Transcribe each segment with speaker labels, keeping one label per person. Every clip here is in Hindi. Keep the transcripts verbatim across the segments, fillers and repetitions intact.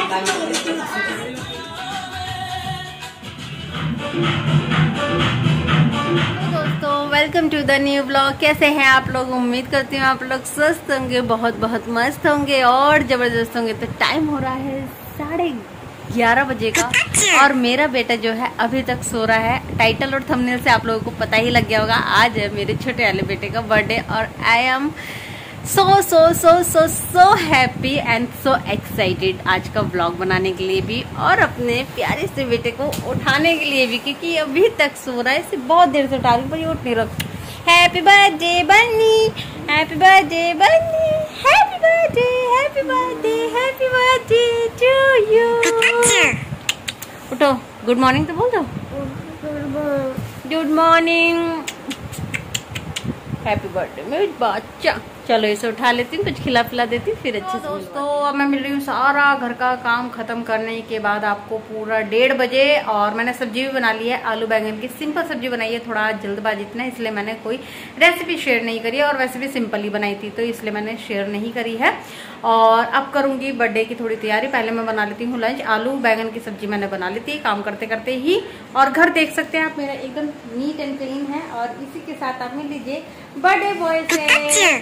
Speaker 1: दोस्तों welcome to the new blog. कैसे हैं आप लोग? उम्मीद करती हूँ आप लोग स्वस्थ होंगे, बहुत बहुत मस्त होंगे और जबरदस्त होंगे। तो टाइम हो रहा है साढ़े ग्यारह बजे का और मेरा बेटा जो है अभी तक सो रहा है। टाइटल और थंबनेल से आप लोगों को पता ही लग गया होगा, आज है मेरे छोटे वाले बेटे का बर्थडे और I am so so so so so happy and so excited आज का व्लॉग बनाने के लिए भी और अपने प्यारे से बेटे को उठाने के लिए भी, क्योंकि अभी तक सो रहा है। इसे बहुत देर से उठा रही हूँ पर ये उठ नहीं रहा। Happy birthday Bunny, happy birthday Bunny, happy birthday, happy birthday, happy birthday to you. उठो, गुड मॉर्निंग तो बोल दो। गुड मॉर्निंग, हैप्पी बर्थडे मेरे बच्चा। चलो इसे उठा लेती हूँ, कुछ खिला पिला देती हूँ फिर अच्छे से। दोस्तों अब मैं मिल रही हूँ सारा घर का काम खत्म करने के बाद आपको पूरा डेढ़ बजे, और मैंने सब्जी भी बना ली है आलू बैंगन की। सिंपल सब्जी बनाई है, थोड़ा जल्दबाजी इतना इसलिए मैंने कोई रेसिपी शेयर नहीं करी है, और वैसे भी सिंपल ही बनाई थी तो इसलिए मैंने शेयर नहीं करी है। और अब करूँगी बर्थडे की थोड़ी तैयारी। पहले मैं बना लेती हूँ लंच। आलू बैंगन की सब्जी मैंने बना ली थी काम करते करते ही, और घर देख सकते हैं आप मेरा एकदम नीट एंड क्लीन है। और इसी के साथ आप मिल लीजिए बर्थडे बॉय से।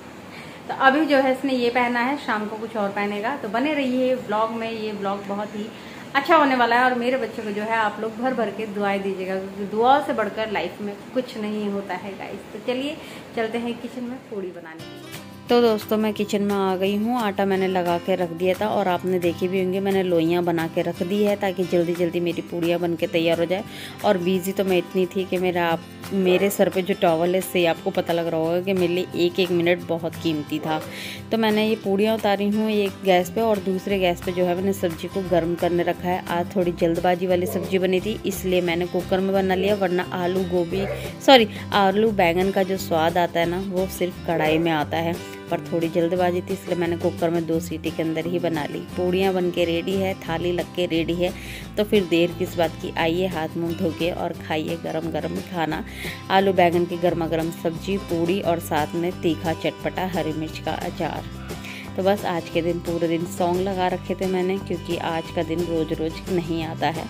Speaker 1: तो अभी जो है इसने ये पहना है, शाम को कुछ और पहनेगा। तो बने रहिए व्लॉग में, ये व्लॉग बहुत ही अच्छा होने वाला है। और मेरे बच्चे को जो है आप लोग भर भर के दुआएं दीजिएगा, क्योंकि दुआओं से बढ़कर लाइफ में कुछ नहीं होता है गाइस। तो चलिए चलते हैं किचन में पूड़ी बनाने के लिए। तो दोस्तों मैं किचन में आ गई हूँ। आटा मैंने लगा के रख दिया था और आपने देखी भी होंगी मैंने लोइयाँ बना के रख दी है ताकि जल्दी जल्दी मेरी पूड़ियाँ बन के तैयार हो जाए। और बिजी तो मैं इतनी थी कि मेरा आप मेरे सर पे जो टॉवल है इससे आपको पता लग रहा होगा कि मेरे लिए एक एक मिनट बहुत कीमती था। तो मैंने ये पूड़ियाँ उतारी हूँ एक गैस पे, और दूसरे गैस पे जो है मैंने सब्जी को गर्म करने रखा है। आज थोड़ी जल्दबाजी वाली सब्जी बनी थी इसलिए मैंने कुकर में बना लिया, वरना आलू गोभी सॉरी आलू बैंगन का जो स्वाद आता है ना वो सिर्फ कढ़ाई में आता है। पर थोड़ी जल्दबाजी थी इसलिए मैंने कुकर में दो सीटी के अंदर ही बना ली। पूड़ियाँ बन के रेडी है, थाली लग के रेडी है। तो फिर देर किस बात की, आइए हाथ मुंह धो के और खाइए गरम गरम खाना। आलू बैंगन की गर्मा गर्म सब्जी, पूड़ी और साथ में तीखा चटपटा हरी मिर्च का अचार। तो बस आज के दिन पूरे दिन सॉन्ग लगा रखे थे मैंने, क्योंकि आज का दिन रोज़ रोज़ नहीं आता है।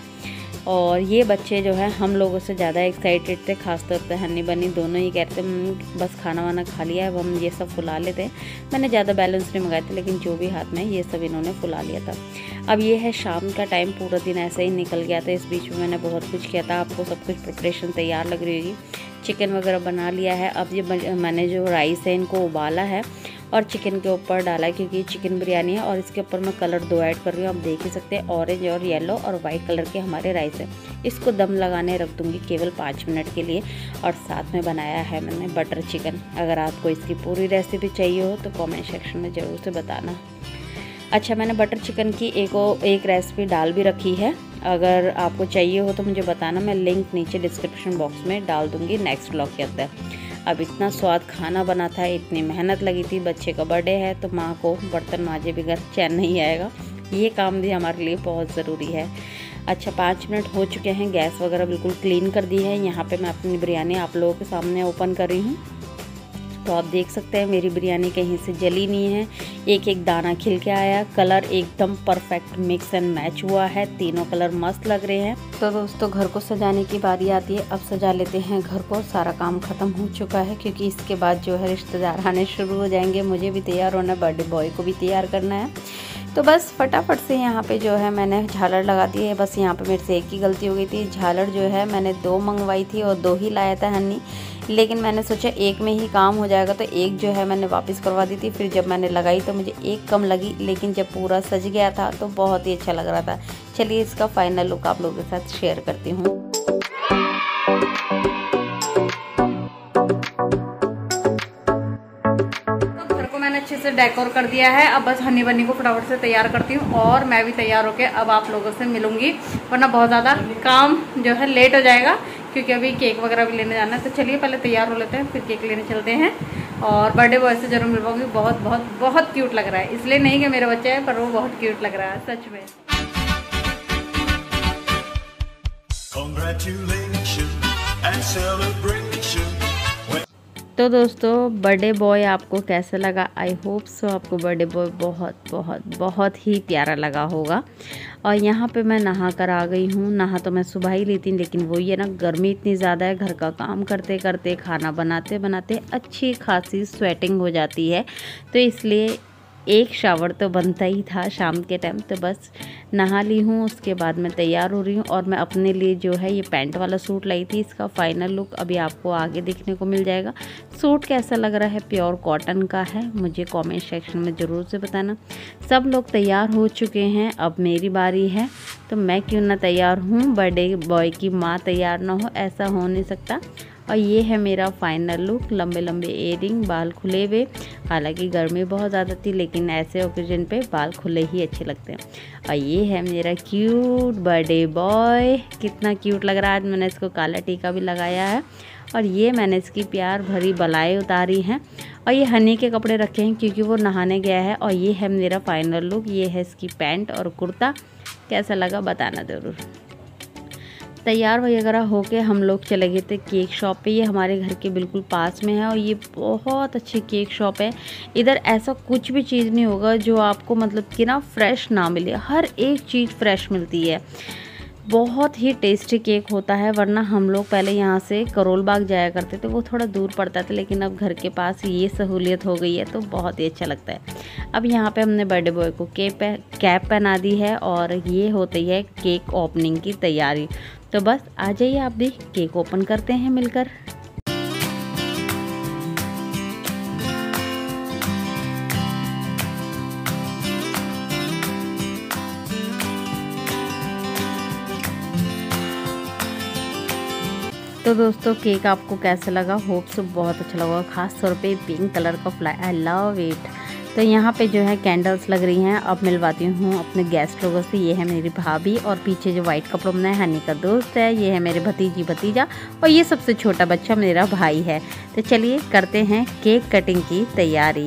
Speaker 1: और ये बच्चे जो है हम लोगों से ज़्यादा एक्साइटेड थे, खासतौर पे हनी बनी दोनों ही कहते थे बस खाना वाना खा लिया है, अब हम ये सब फुला लेते हैं। मैंने ज़्यादा बैलेंस नहीं मंगाए थे, लेकिन जो भी हाथ में ये सब इन्होंने फुला लिया था। अब ये है शाम का टाइम, पूरा दिन ऐसे ही निकल गया था। इस बीच में मैंने बहुत कुछ किया था, आपको सब कुछ प्रिपरेशन तैयार लग रही होगी। चिकन वगैरह बना लिया है। अब ये मैंने जो राइस है इनको उबाला है और चिकन के ऊपर डाला है, क्योंकि ये चिकन बिरयानी है। और इसके ऊपर मैं कलर दो ऐड कर रही हूँ, आप देख ही सकते हैं, ऑरेंज और येलो और वाइट कलर के हमारे राइस है। इसको दम लगाने रख दूँगी केवल पाँच मिनट के लिए। और साथ में बनाया है मैंने बटर चिकन। अगर आपको इसकी पूरी रेसिपी चाहिए हो तो कमेंट सेक्शन में ज़रूर से बताना। अच्छा, मैंने बटर चिकन की एक एक रेसिपी डाल भी रखी है, अगर आपको चाहिए हो तो मुझे बताना, मैं लिंक नीचे डिस्क्रिप्शन बॉक्स में डाल दूँगी नेक्स्ट ब्लॉग के अंदर। अब इतना स्वाद खाना बना था, इतनी मेहनत लगी थी, बच्चे का बर्थडे है तो माँ को बर्तन मांजे बगैर चैन नहीं आएगा। ये काम भी हमारे लिए बहुत ज़रूरी है। अच्छा, पाँच मिनट हो चुके हैं, गैस वगैरह बिल्कुल क्लीन कर दी है। यहाँ पे मैं अपनी बिरयानी आप लोगों के सामने ओपन कर रही हूँ। तो आप देख सकते हैं मेरी बिरयानी कहीं से जली नहीं है, एक एक दाना खिल के आया। कलर एकदम परफेक्ट मिक्स एंड मैच हुआ है, तीनों कलर मस्त लग रहे हैं। तो दोस्तों घर को सजाने की बारी आती है, अब सजा लेते हैं घर को। सारा काम खत्म हो चुका है, क्योंकि इसके बाद जो है रिश्तेदार आने शुरू हो जाएंगे। मुझे भी तैयार होना है, बर्थडे बॉय को भी तैयार करना है। तो बस फटाफट से यहाँ पे जो है मैंने झालर लगा दी है। बस यहाँ पे मेरे से एक ही गलती हो गई थी, झालर जो है मैंने दो मंगवाई थी और दो ही लाया था हनी, लेकिन मैंने सोचा एक में ही काम हो जाएगा तो एक जो है मैंने वापस करवा दी थी। फिर जब मैंने लगाई तो मुझे एक कम लगी, लेकिन जब पूरा सज गया था तो बहुत ही अच्छा लग रहा था। चलिए इसका फाइनल लुक आप लोगों के साथ शेयर करती हूँ। अच्छे से डेकोर कर दिया है, अब बस हनी बनी को फटाफट से तैयार करती हूँ और मैं भी तैयार होके अब आप लोगों से मिलूंगी, वरना बहुत ज़्यादा काम जो है लेट हो जाएगा, क्योंकि अभी केक वगैरह भी लेने जाना है। तो चलिए पहले तैयार हो लेते हैं, फिर केक लेने चलते हैं। और बर्थडे बॉय से जरूर मिल पाऊंगी। बहुत बहुत बहुत क्यूट लग रहा है, इसलिए नहीं कि मेरा बच्चा है, पर वो बहुत क्यूट लग रहा है सच में। तो दोस्तों बर्थडे बॉय आपको कैसा लगा? आई होप सो आपको बर्थडे बॉय बहुत बहुत बहुत ही प्यारा लगा होगा। और यहाँ पे मैं नहा कर आ गई हूँ। नहा तो मैं सुबह ही ली थी, लेकिन वही है ना, गर्मी इतनी ज़्यादा है, घर का काम करते करते खाना बनाते बनाते अच्छी खासी स्वेटिंग हो जाती है, तो इसलिए एक शावर तो बनता ही था शाम के टाइम। तो बस नहा ली हूँ, उसके बाद मैं तैयार हो रही हूँ और मैं अपने लिए जो है ये पैंट वाला सूट लाई थी। इसका फाइनल लुक अभी आपको आगे देखने को मिल जाएगा। सूट कैसा लग रहा है, प्योर कॉटन का है, मुझे कमेंट सेक्शन में ज़रूर से बताना। सब लोग तैयार हो चुके हैं, अब मेरी बारी है, तो मैं क्यों ना तैयार हूँ। बर्थडे बॉय की माँ तैयार ना हो, ऐसा हो नहीं सकता। और ये है मेरा फाइनल लुक, लंबे लंबे इयरिंग, बाल खुले हुए। हालांकि गर्मी बहुत ज़्यादा थी, लेकिन ऐसे ओकेजन पे बाल खुले ही अच्छे लगते हैं। और ये है मेरा क्यूट बर्थडे बॉय, कितना क्यूट लग रहा है। आज मैंने इसको काला टीका भी लगाया है और ये मैंने इसकी प्यार भरी बलाएँ उतारी हैं। और ये हनी के कपड़े रखे हैं क्योंकि वो नहाने गया है। और ये है मेरा फाइनल लुक, ये है इसकी पैंट और कुर्ता। कैसा लगा बताना ज़रूर। तैयार वगैरह होके हम लोग चले गए थे केक शॉप पे। ये हमारे घर के बिल्कुल पास में है और ये बहुत अच्छी केक शॉप है। इधर ऐसा कुछ भी चीज़ नहीं होगा जो आपको मतलब कि ना फ्रेश ना मिले, हर एक चीज़ फ्रेश मिलती है। बहुत ही टेस्टी केक होता है। वरना हम लोग पहले यहाँ से करोल बाग जाया करते थे, वो थोड़ा दूर पड़ता था, लेकिन अब घर के पास ये सहूलियत हो गई है तो बहुत ही अच्छा लगता है। अब यहाँ पे हमने बर्थडे बॉय को केप कैप पहना दी है और ये होती है केक ओपनिंग की तैयारी। तो बस आ जाइए आप भी, केक ओपन करते हैं मिलकर। तो दोस्तों केक आपको कैसा लगा? होप सो बहुत अच्छा लगा, खास तौर पे पिंक कलर का फ्लाई, आई लव इट। तो यहाँ पे जो है कैंडल्स लग रही हैं। अब मिलवाती हूँ अपने गेस्ट लोगों से। ये है मेरी भाभी और पीछे जो वाइट कपड़ों में है हनी का दोस्त है। ये है मेरे भतीजी भतीजा और ये सबसे छोटा बच्चा मेरा भाई है। तो चलिए करते हैं केक कटिंग की तैयारी।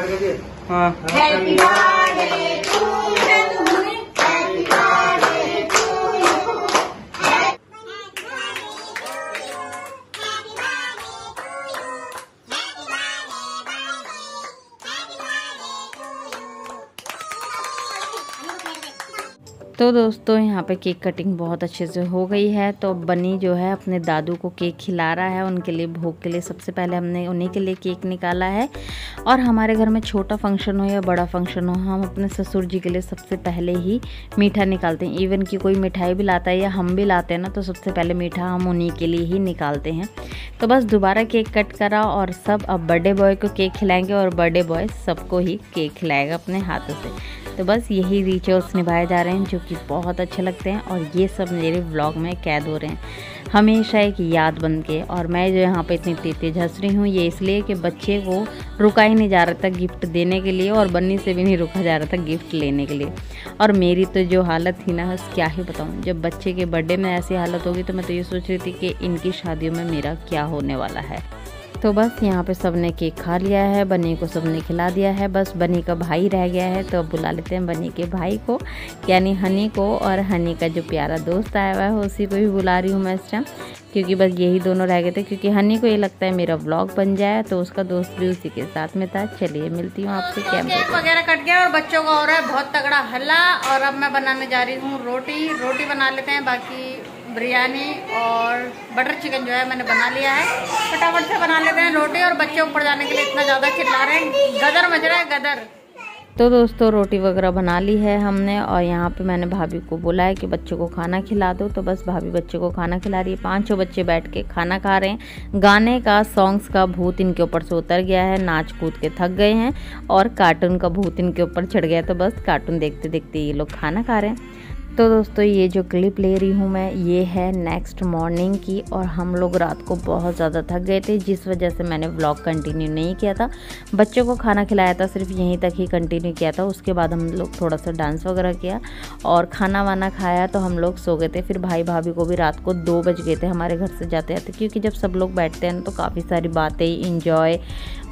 Speaker 1: तो दोस्तों यहाँ पे केक कटिंग बहुत अच्छे से हो गई है। तो बनी जो है अपने दादू को केक खिला रहा है, उनके लिए भोग के लिए। सबसे पहले हमने उन्हीं के लिए केक निकाला है। और हमारे घर में छोटा फंक्शन हो या बड़ा फंक्शन हो, हम अपने ससुर जी के लिए सबसे पहले ही मीठा निकालते हैं। इवन कि कोई मिठाई भी लाता है या हम भी लाते हैं ना, तो सबसे पहले मीठा हम उन्हीं के लिए ही निकालते हैं। तो बस दोबारा केक कट करा और सब अब बर्थडे बॉय को केक खिलाएंगे और बर्थडे बॉय सबको ही केक खिलाएगा अपने हाथों से। तो बस यही रिचुअल्स निभाए जा रहे हैं जो कि बहुत अच्छे लगते हैं। और ये सब मेरे व्लॉग में कैद हो रहे हैं हमेशा एक याद बन के। और मैं जो यहाँ पे इतनी तेज तेज हंस रही हूँ, ये इसलिए कि बच्चे को रुका ही नहीं जा रहा था गिफ्ट देने के लिए और बन्नी से भी नहीं रुका जा रहा था गिफ्ट लेने के लिए। और मेरी तो जो हालत थी ना, क्या ही बताऊँ। जब बच्चे के बर्थडे में ऐसी हालत होगी तो मैं तो ये सोच रही थी कि इनकी शादियों में मेरा क्या होने वाला है। तो बस यहाँ पे सबने केक खा लिया है, बनी को सबने खिला दिया है। बस बनी का भाई रह गया है, तो अब बुला लेते हैं बनी के भाई को, यानी हनी को। और हनी का जो प्यारा दोस्त आया हुआ है उसी को भी बुला रही हूँ मैं इस टाइम, क्योंकि बस यही दोनों रह गए थे। क्योंकि हनी को ये लगता है मेरा व्लॉग बन जाए, तो उसका दोस्त भी उसी के साथ में था। चलिए मिलती हूँ आपसे। केक वगैरह कट गया और बच्चों का हो रहा है बहुत तगड़ा हल्ला। और अब मैं बनाने जा रही हूँ रोटी। रोटी बना लेते हैं, बाकी बिरयानी और बटर चिकन जो है मैंने बना लिया है। फटाफट से बना लेते हैं रोटी। और बच्चे ऊपर जाने के लिए इतना ज़्यादा चिल्ला रहे हैं, गदर मच रहा है गदर। तो दोस्तों रोटी वगैरह बना ली है हमने। और यहाँ पे मैंने भाभी को बोला है कि बच्चों को खाना खिला दो, तो बस भाभी बच्चों को खाना खिला रही है। पांचों बच्चे बैठ के खाना खा रहे हैं। गाने का, सॉन्ग्स का भूत इनके ऊपर से उतर गया है, नाच कूद के थक गए हैं। और कार्टून का भूत इनके ऊपर चढ़ गया है, तो बस कार्टून देखते देखते ये लोग खाना खा रहे हैं। तो दोस्तों ये जो क्लिप ले रही हूँ मैं, ये है नेक्स्ट मॉर्निंग की। और हम लोग रात को बहुत ज़्यादा थक गए थे, जिस वजह से मैंने व्लॉग कंटिन्यू नहीं किया था। बच्चों को खाना खिलाया था, सिर्फ यहीं तक ही कंटिन्यू किया था। उसके बाद हम लोग थोड़ा सा डांस वगैरह किया और खाना वाना खाया, तो हम लोग सो गए थे। फिर भाई भाभी को भी रात को दो बज गए थे हमारे घर से जाते जाते, क्योंकि जब सब लोग बैठते हैं तो काफ़ी सारी बातें, इंजॉय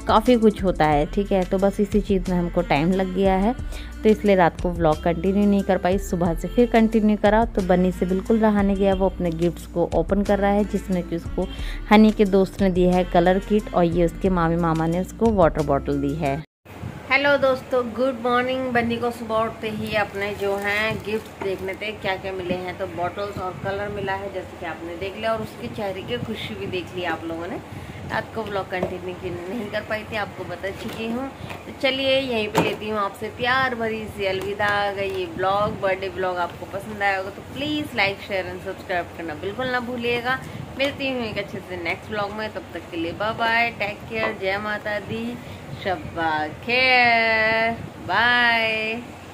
Speaker 1: काफ़ी कुछ होता है, ठीक है। तो बस इसी चीज़ में हमको टाइम लग गया है, तो इसलिए रात को व्लॉग कंटिन्यू नहीं कर पाई। सुबह से फिर कंटिन्यू करा तो बन्नी से बिल्कुल रहा नहीं गया, वो अपने गिफ्ट्स को ओपन कर रहा है, जिसमें कि उसको हनी के दोस्त ने दिया है कलर किट और ये उसके मामी मामा ने उसको वाटर बॉटल दी है। हेलो दोस्तों, गुड मॉर्निंग। बन्नी को सुबह उठते ही अपने जो हैं गिफ्ट देखने थे क्या क्या मिले हैं, तो बॉटल्स और कलर मिला है जैसे कि आपने देख लिया, और उसके चेहरे की खुशी भी देख ली आप लोगों ने। रात को ब्लॉग कंटिन्यू नहीं कर पाई थी, आपको बता चुकी हूँ। तो चलिए यहीं पे लेती हूँ आपसे प्यार भरी सी अलविदा। अगर ये ब्लॉग बर्थडे ब्लॉग आपको पसंद आया होगा तो please like share and subscribe करना बिल्कुल ना भूलिएगा। मिलती हूँ एक अच्छे से नेक्स्ट ब्लॉग में, तब तक के लिए बाय बाय, टेक केयर, जय माता दी, शब्बा खैर, बाय।